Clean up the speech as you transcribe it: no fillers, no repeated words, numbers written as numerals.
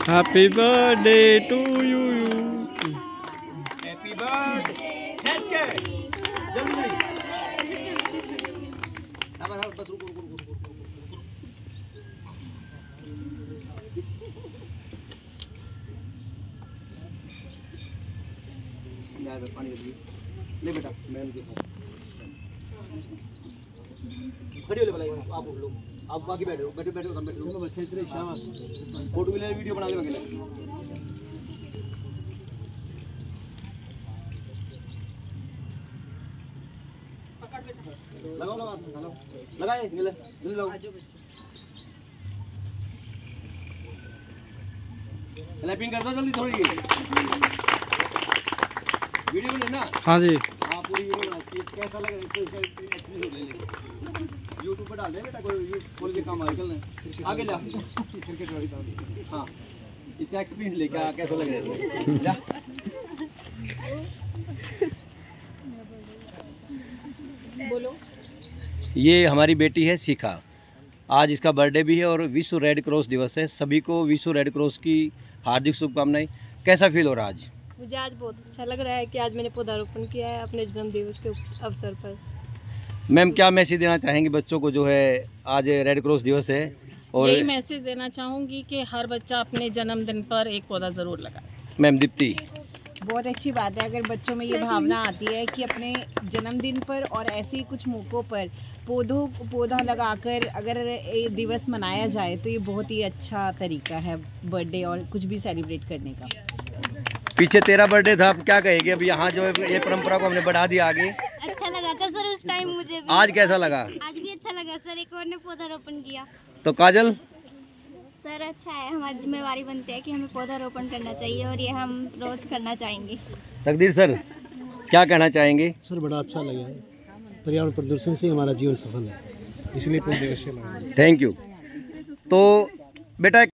Happy birthday to you. Happy birthday. Next के जल्दी बस रुको रुको रुको रुको यार पानी ले बेटा मैम के साथ खड़े हो ले भला आप लोग आप बाकी बैठो बैठो बैठो हम बैठो चलो बस खींच रहे शाबाश फोटो भी ले वीडियो बना ले अकेले लगाओ लगाओ लगाए नीले नीले लगाओ क्लैपिंग कर दो जल्दी थोड़ी वीडियो में लेना। हाँ जी हाँ पूरी वीडियो बना कैसा लग रहा है इसका एक्सपीरियंस ले ले YouTube पे डाल दे बेटा कोई खोल के काम आएगा ना आगे जा क्रिकेट वाली तो हाँ इसका एक्सपीरियंस ले क्या कैसा लग रहा है जा बोलो। ये हमारी बेटी है शिखा, आज इसका बर्थडे भी है और विश्व रेड क्रॉस दिवस है। सभी को विश्व रेड क्रॉस की हार्दिक शुभकामनाएं। कैसा फील हो रहा है आज? मुझे आज बहुत अच्छा लग रहा है कि आज मैंने पौधारोपण किया है अपने जन्म दिवस के अवसर पर। मैम क्या मैसेज देना चाहेंगे बच्चों को जो है आज रेड क्रॉस दिवस है? और यही मैसेज देना चाहूँगी कि हर बच्चा अपने जन्मदिन पर एक पौधा ज़रूर लगाए। मैम दीप्ति। बहुत अच्छी बात है अगर बच्चों में ये भावना आती है कि अपने जन्मदिन पर और ऐसे ही कुछ मौक़ों पर पौधा लगाकर अगर ये दिवस मनाया जाए तो ये बहुत ही अच्छा तरीका है बर्थडे और कुछ भी सेलिब्रेट करने का। पीछे तेरा बर्थडे था, अब क्या कहेगी? अब यहाँ जो है ये परंपरा को हमने बढ़ा दिया आगे। अच्छा लगा था सर उस टाइम मुझे भी। आज कैसा लगा? आज भी अच्छा लगा सर, एक और ने पौधारोपण किया। तो काजल? सर अच्छा है, हमारी जिम्मेवारी बनती है कि हमें पौधारोपण करना चाहिए और ये हम रोज करना चाहेंगे। तकदीर सर क्या कहना चाहेंगे? सर बड़ा अच्छा लगा है, पर्यावरण प्रदूषण से हमारा जीवन सफल है इसलिए पौधे अवश्य लगाएं। Thank you. तो बेटा